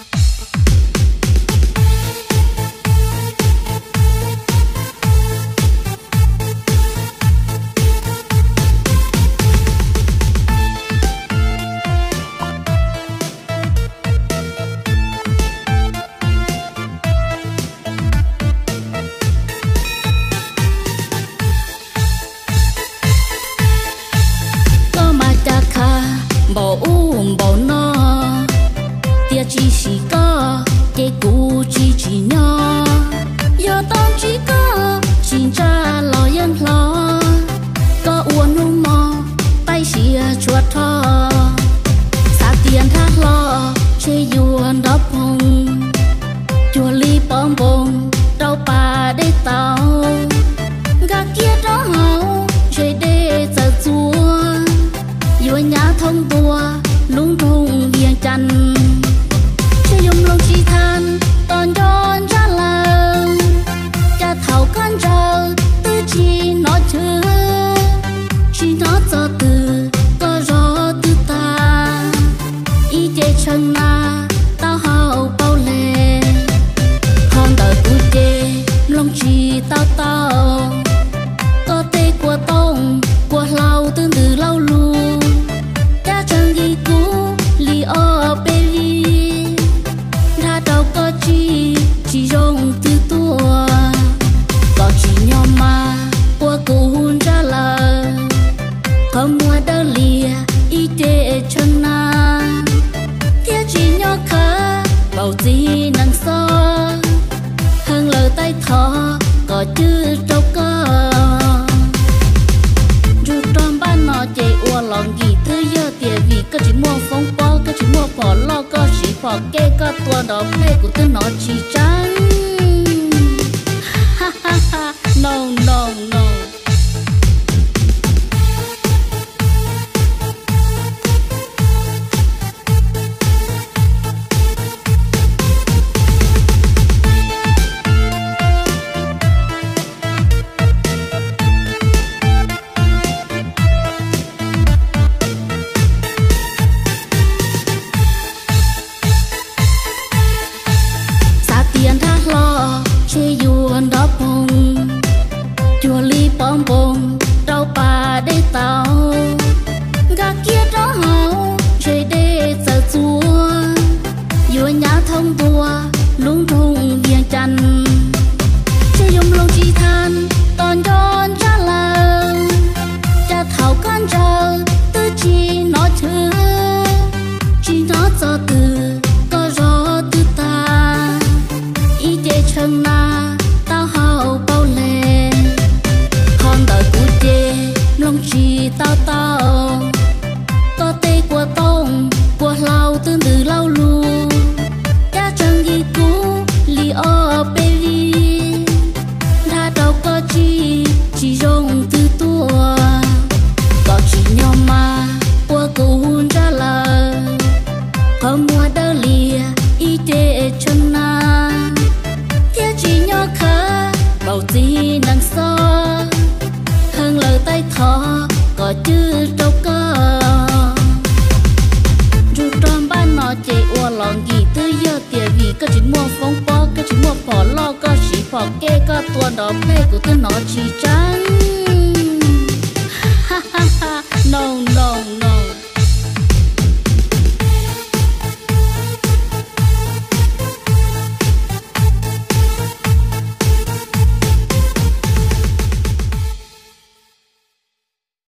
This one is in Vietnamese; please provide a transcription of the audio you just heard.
bỏ bỏ no tia chỉ có cái cú chỉ nhỏ giờ tao chỉ có xin cha lo yên lo có uốn nung mò tay xìa chuột thò xa tiền thác lo chơi yuan đắp hồng chùa ly bom bông đau bà để tao gà kia đó hậu chơi để giờ chúa vừa nhà thông tua lung tung viền chăn chơi dùng lòng chi than toàn đón ra lòng cha thầu con chờ tư chi nó chưa chi nó cho từ có gió từ ta ý chế chân na tao hậu bao lệ hòn đời vui chê lòng chi tao tao có tê của tông của lâu từ từ lâu luôn chỉ rong từ tua có chỉ nhau mà qua cuốn ra là hôm qua đã lìa ý tê chân na kia chỉ nhau khá bảo gì nắng gió hơn lời tay thọ có chữ trâu cơ dù trong ban nó chạy ua lòng gì thứ giờ tiền vì có chỉ mua phong bao có chỉ mua bỏ lo có chỉ bỏ kê có tua đó phê của tôi nó chỉ trắng ha ha ha no no no chơi yuan đắp hồng chùa ly bom bông đau bà để tao gà kia đó hậu chơi để giờ chúa vừa nhà thông tua lung tung viền chăn chơi dùng lòng chi than toàn đón ra lòng cha thầu con chờ tư chi nó chưa chi nó cho từ có gió từ ta ý chế chân na tao hậu bao lệ hòn đời vui chê lòng chi tao tao có tê của tông của lâu từ từ lâu luôn cha chẳng ghi cú li ở bê li đã đâu có chỉ rong từ tua có chỉ nhau mà qua cuốn ra là hôm qua đã lìa ý chế chân na chỉ nhỏ khá bảo gì nắng gió hơn lời tay thọ có chữ trâu cơ dù trong ban nó chạy ua lòng gì tư giờ tiền vì có chỉ mua phong bao có chỉ mua bỏ lo có chỉ bỏ kê có tua đó phê của tôi nó chỉ trắng